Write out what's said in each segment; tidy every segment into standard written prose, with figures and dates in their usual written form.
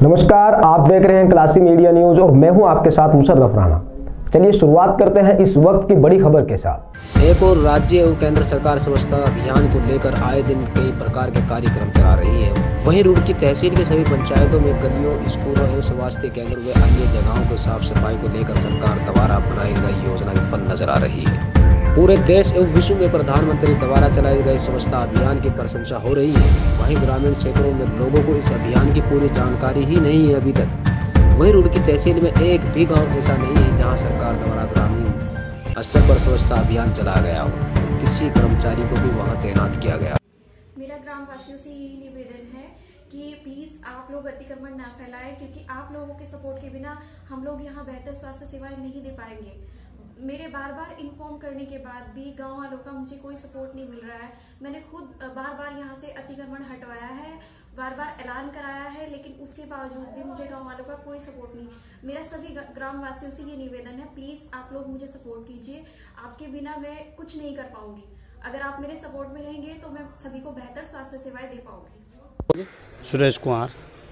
नमस्कार, आप देख रहे हैं क्लासी मीडिया न्यूज और मैं हूं आपके साथ मुशर्रफ राणा। चलिए शुरुआत करते हैं इस वक्त की बड़ी खबर के साथ। एक और राज्य और केंद्र सरकार स्वच्छता अभियान को लेकर आए दिन कई प्रकार के कार्यक्रम चला रही है। वहीं रुड़की तहसील के सभी पंचायतों में गलियों, स्कूलों एवं स्वास्थ्य केंद्र व अन्य जगहों को साफ सफाई को लेकर सरकार द्वारा बनाई गई योजना विफल नजर आ रही है। पूरे देश एवं विश्व में प्रधानमंत्री द्वारा चलाए गए स्वच्छता अभियान की प्रशंसा हो रही है। वहीं ग्रामीण क्षेत्रों में लोगों को इस अभियान की पूरी जानकारी ही नहीं है अभी तक। वहीं रुड़की तहसील में एक भी गांव ऐसा नहीं है जहां सरकार द्वारा ग्रामीण स्तर पर स्वच्छता अभियान चलाया गया हो, किसी कर्मचारी को भी वहां तैनात किया गया। मेरा ग्राम वासियों से यही निवेदन है कि प्लीज आप लोग अतिक्रमण ना फैलाएं, क्योंकि आप लोगों के सपोर्ट के बिना हम लोग यहाँ बेहतर स्वास्थ्य सेवाएं नहीं दे पाएंगे। मेरे बार बार इन्फॉर्म करने के बाद भी गांव वालों का मुझे कोई सपोर्ट नहीं मिल रहा है। मैंने खुद बार बार यहाँ से अतिक्रमण हटवाया है, बार बार ऐलान कराया है, लेकिन उसके बावजूद भी मुझे गांव वालों का कोई सपोर्ट नहीं। मेरा सभी ग्राम वासियों से ये निवेदन है, प्लीज आप लोग मुझे सपोर्ट कीजिए। आपके बिना मैं कुछ नहीं कर पाऊंगी। अगर आप मेरे सपोर्ट में रहेंगे तो मैं सभी को बेहतर स्वास्थ्य सेवाएं दे पाऊंगी। सुरेश कुमार,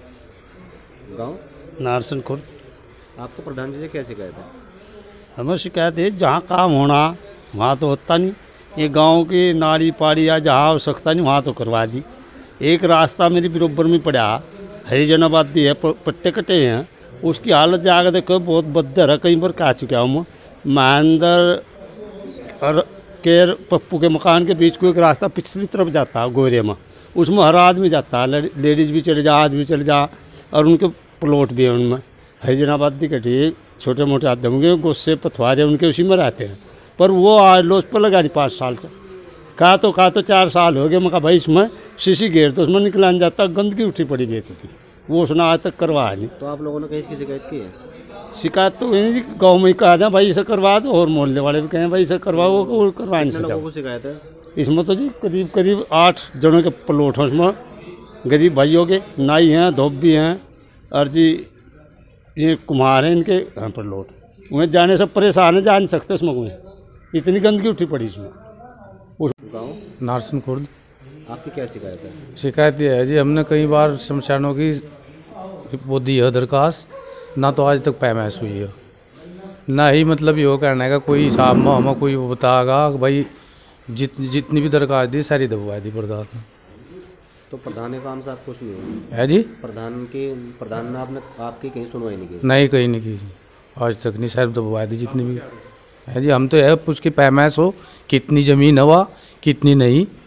गांव नारसन खुर्द। आपको प्रधान जी से क्या शिकायत है? हमें शिकायत है जहाँ काम होना वहाँ तो होता नहीं। ये गांव की नाली पाड़ी या जहाँ आवश्यकता नहीं वहाँ तो करवा दी। एक रास्ता मेरी बराबर में पड़ा, हरिजनाबादी है, पट्टे कटे हैं, उसकी हालत जाकर देखो बहुत बदतर है। कई बार कह चुका हूँ महेंद्र और केर पप्पू के मकान के बीच को एक रास्ता पिछली तरफ जाता है गोरे में, उसमें हर आदमी जाता है, लेडीज़ भी चले जा, आदमी भी चले जा, और उनके प्लॉट भी हैं उनमें। हरिजनाबादी के ठीक छोटे मोटे आदमी होंगे, गुस्से पथवारे उनके उसी में रहते हैं, पर वो आज लोस पर लगा नहीं 5 साल से। कहा तो 4 साल हो गए। मैं कहा भाई इसमें शीशी घेर तो उसमें निकला नहीं जाता, गंदगी उठी पड़ी बेहती की, वो उसने आज तक करवाया नहीं। तो आप लोगों ने कहीं इसकी शिकायत की है? शिकायत तो नहीं, गाँव में ही कहा था भाई इसे करवा दो, और मोहल्ले वाले भी कहें भाई इसे करवाओ, वो करवा नहीं लोगों को शिकायत है इसमें। तो जी करीब 8 जनों के प्लॉट हैं उसमें, गरीब भाइयों के, नाई हैं, धोबी हैं, और जी ये कुम्हार हैं, इनके यहाँ पर लोट उन्हें जाने से परेशान है, जा नहीं सकते उसमें कोई, इतनी गंदगी उठी पड़ी इसमें। गाँव नारसन खुर्द। आपकी क्या शिकायत है? शिकायत ये है जी, हमने कई बार शमशानों की वो दी है दरखास्त, ना तो आज तक पैमाइश हुई है, ना ही मतलब ये कहने का कोई हिसाब में हमें कोई बताएगा भाई जितनी भी दरखास्त दी सारी दबवा दी प्रधान ने। तो प्रधान के काम से आप खुश नहीं हो? है जी, प्रधान ने आपकी कहीं सुनवाई नहीं की? नहीं, कहीं नहीं की जी, आज तक नहीं, सारी दबवा दी जितनी भी है जी। हम तो है उसकी पैमाइश हो, कितनी ज़मीन हवा कितनी नहीं,